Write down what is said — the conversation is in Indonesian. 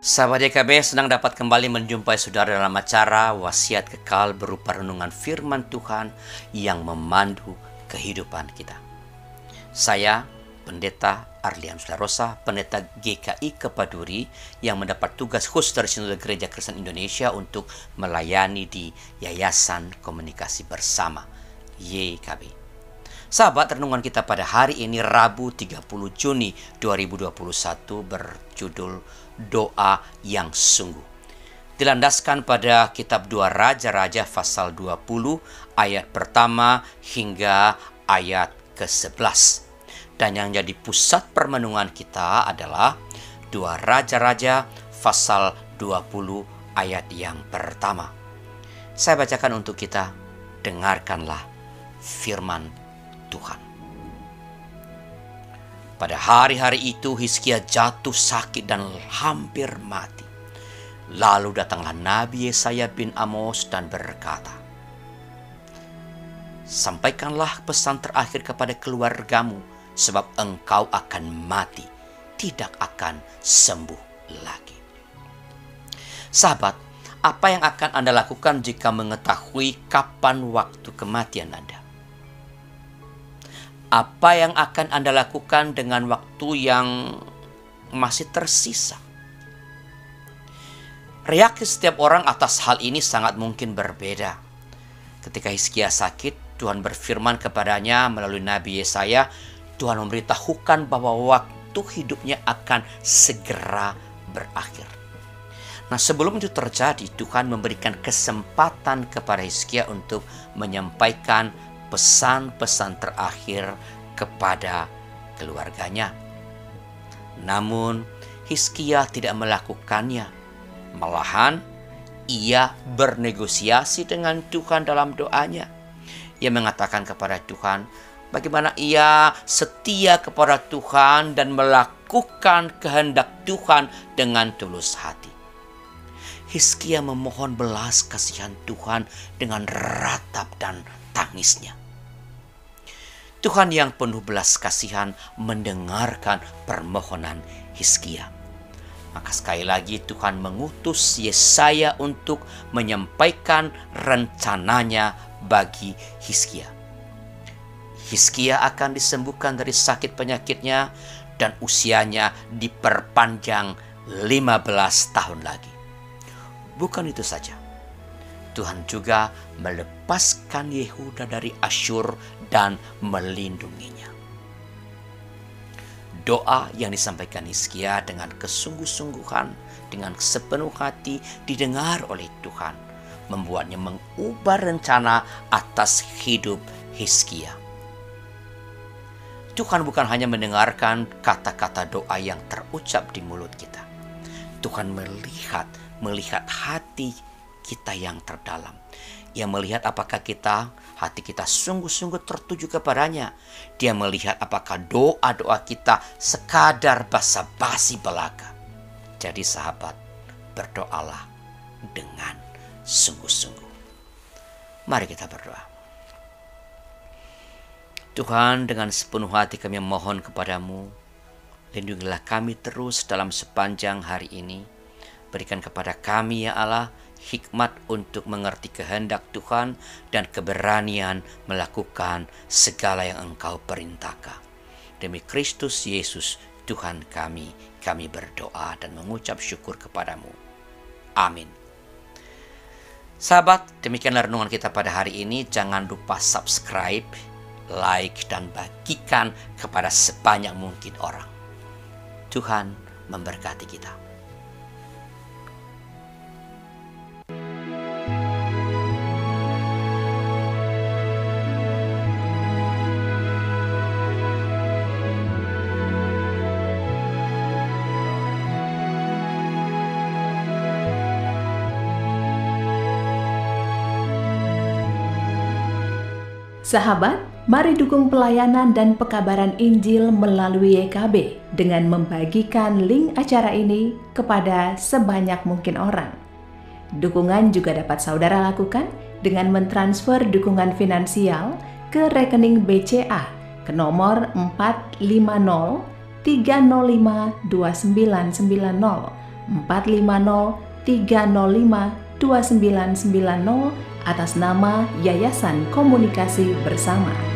Sahabat YKB, senang dapat kembali menjumpai saudara dalam acara Wasiat Kekal berupa renungan firman Tuhan yang memandu kehidupan kita. Saya, Pendeta Arliam Sularosa, Pendeta GKI Kepaduri yang mendapat tugas khusus dari Sinode Gereja Kristen Indonesia untuk melayani di Yayasan Komunikasi Bersama YKB. Sahabat, renungan kita pada hari ini Rabu 30 Juni 2021 berjudul Doa yang Sungguh. Dilandaskan pada kitab 2 Raja-Raja pasal 20 ayat pertama hingga ayat ke-11. Dan yang jadi pusat permenungan kita adalah 2 Raja-Raja pasal 20 ayat yang pertama. Saya bacakan untuk kita, dengarkanlah firman Tuhan. Pada hari-hari itu Hizkia jatuh sakit dan hampir mati. Lalu datanglah Nabi Yesaya bin Amos dan berkata, "Sampaikanlah pesan terakhir kepada keluargamu, sebab engkau akan mati, tidak akan sembuh lagi." Sahabat, apa yang akan Anda lakukan jika mengetahui kapan waktu kematian Anda? Apa yang akan Anda lakukan dengan waktu yang masih tersisa? Reaksi setiap orang atas hal ini sangat mungkin berbeda. Ketika Hizkia sakit, Tuhan berfirman kepadanya melalui Nabi Yesaya. Tuhan memberitahukan bahwa waktu hidupnya akan segera berakhir. Nah, sebelum itu terjadi, Tuhan memberikan kesempatan kepada Hizkia untuk menyampaikan pesan-pesan terakhir kepada keluarganya. Namun Hizkia tidak melakukannya. Malahan ia bernegosiasi dengan Tuhan dalam doanya. Ia mengatakan kepada Tuhan bagaimana ia setia kepada Tuhan dan melakukan kehendak Tuhan dengan tulus hati. Hizkia memohon belas kasihan Tuhan dengan ratap dan tangisnya. Tuhan yang penuh belas kasihan mendengarkan permohonan Hizkia. Maka sekali lagi Tuhan mengutus Yesaya untuk menyampaikan rencananya bagi Hizkia. Hizkia akan disembuhkan dari sakit penyakitnya dan usianya diperpanjang 15 tahun lagi. Bukan itu saja, Tuhan juga melepaskan Yehuda dari Asyur dan melindunginya. Doa yang disampaikan Hizkia dengan kesungguh-sungguhan, dengan sepenuh hati didengar oleh Tuhan, membuatnya mengubah rencana atas hidup Hizkia. Tuhan bukan hanya mendengarkan kata-kata doa yang terucap di mulut kita. Tuhan melihat hati kita yang terdalam. Ia melihat apakah hati kita sungguh-sungguh tertuju kepadanya. Dia melihat apakah doa-doa kita sekadar basa-basi belaka. Jadi sahabat, berdoalah dengan sungguh-sungguh. Mari kita berdoa. Tuhan, dengan sepenuh hati kami mohon kepadamu, lindungilah kami terus dalam sepanjang hari ini. Berikan kepada kami ya Allah hikmat untuk mengerti kehendak Tuhan dan keberanian melakukan segala yang Engkau perintahkan. Demi Kristus Yesus Tuhan kami berdoa dan mengucap syukur kepadamu. Amin. Sahabat, demikianlah renungan kita pada hari ini. Jangan lupa subscribe, like, dan bagikan kepada sebanyak mungkin orang. Tuhan memberkati kita. Sahabat, mari dukung pelayanan dan pekabaran Injil melalui YKB dengan membagikan link acara ini kepada sebanyak mungkin orang. Dukungan juga dapat saudara lakukan dengan mentransfer dukungan finansial ke rekening BCA ke nomor 450 305 2990 450 305 2990 atas nama Yayasan Komunikasi Bersama.